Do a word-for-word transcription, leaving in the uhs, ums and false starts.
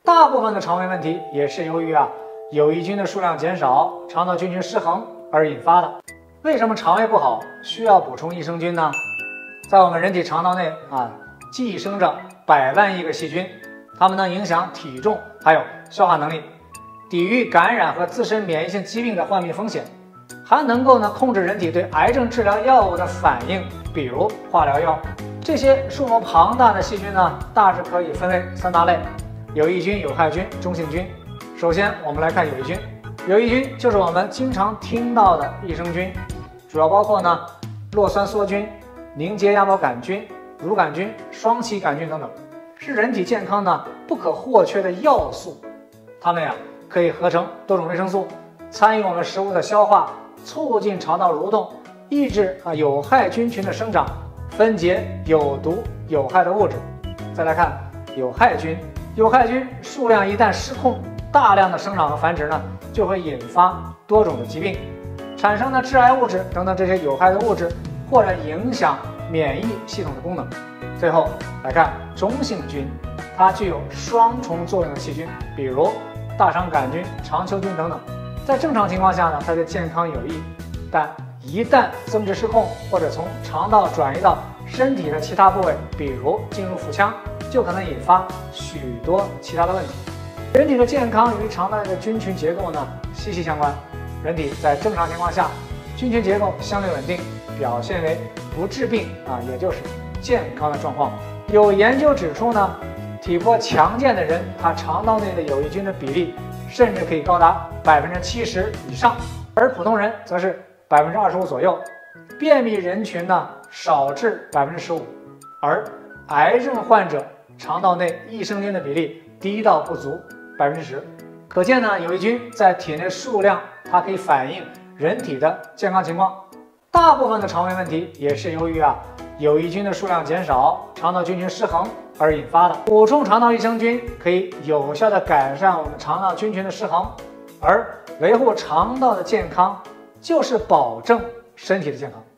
大部分的肠胃问题也是由于啊有益菌的数量减少、肠道菌群失衡而引发的。为什么肠胃不好需要补充益生菌呢？在我们人体肠道内啊，寄生着百万亿个细菌，它们能影响体重，还有消化能力，抵御感染和自身免疫性疾病的患病风险，还能够呢控制人体对癌症治疗药物的反应，比如化疗药。这些数目庞大的细菌呢，大致可以分为三大类：有益菌、有害菌、中性菌。首先，我们来看有益菌。有益菌就是我们经常听到的益生菌，主要包括呢酪酸梭菌、凝结鸭毛杆菌、乳杆菌、双歧杆菌等等，是人体健康呢不可或缺的要素。它们呀可以合成多种维生素，参与我们食物的消化，促进肠道蠕动，抑制啊有害菌群的生长，分解有毒有害的物质。再来看有害菌，有害菌数量一旦失控，大量的生长和繁殖呢，就会引发多种的疾病，产生的致癌物质等等这些有害的物质，或者影响免疫系统的功能。最后来看中性菌，它具有双重作用的细菌，比如大肠杆菌、肠球菌等等。在正常情况下呢，它对健康有益，但一旦增殖失控，或者从肠道转移到身体的其他部位，比如进入腹腔，就可能引发许多其他的问题。人体的健康与肠道内的菌群结构呢息息相关。人体在正常情况下，菌群结构相对稳定，表现为不治病啊，也就是健康的状况。有研究指出呢，体魄强健的人，他肠道内的有益菌的比例甚至可以高达百分之七十以上，而普通人则是百分之二十五左右。便秘人群呢少至百分之十五，而癌症患者肠道内益生菌的比例低到不足百分之十。可见呢，有益菌在体内数量，它可以反映人体的健康情况。大部分的肠胃问题也是由于啊有益菌的数量减少、肠道菌群失衡而引发的。补充肠道益生菌可以有效的改善我们肠道菌群的失衡，而维护肠道的健康就是保证身体的健康。